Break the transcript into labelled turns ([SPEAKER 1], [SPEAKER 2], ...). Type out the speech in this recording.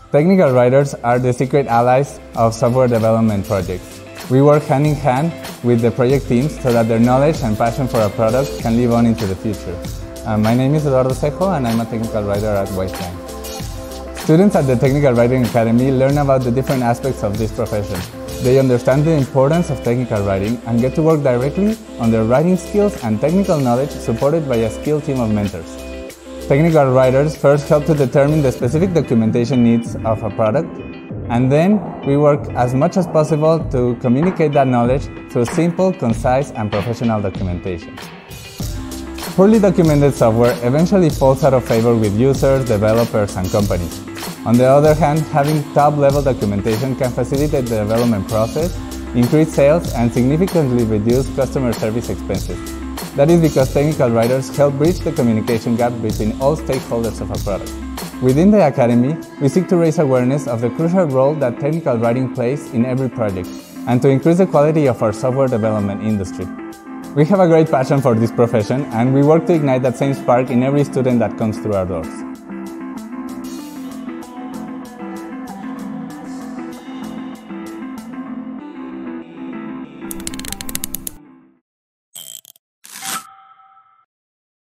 [SPEAKER 1] Technical writers are the secret allies of software development projects. We work hand in hand with the project teams so that their knowledge and passion for a product can live on into the future. My name is Eduardo Cejo and I'm a technical writer at Wasteland. Students at the Technical Writing Academy learn about the different aspects of this profession. They understand the importance of technical writing and get to work directly on their writing skills and technical knowledge supported by a skilled team of mentors. Technical writers first help to determine the specific documentation needs of a product, and then we work as much as possible to communicate that knowledge through simple, concise, and professional documentation. Poorly documented software eventually falls out of favor with users, developers, and companies. On the other hand, having top-level documentation can facilitate the development process, increase sales, and significantly reduce customer service expenses. That is because technical writers help bridge the communication gap between all stakeholders of a product. Within the Academy, we seek to raise awareness of the crucial role that technical writing plays in every project, and to increase the quality of our software development industry. We have a great passion for this profession, and we work to ignite that same spark in every student that comes through our doors.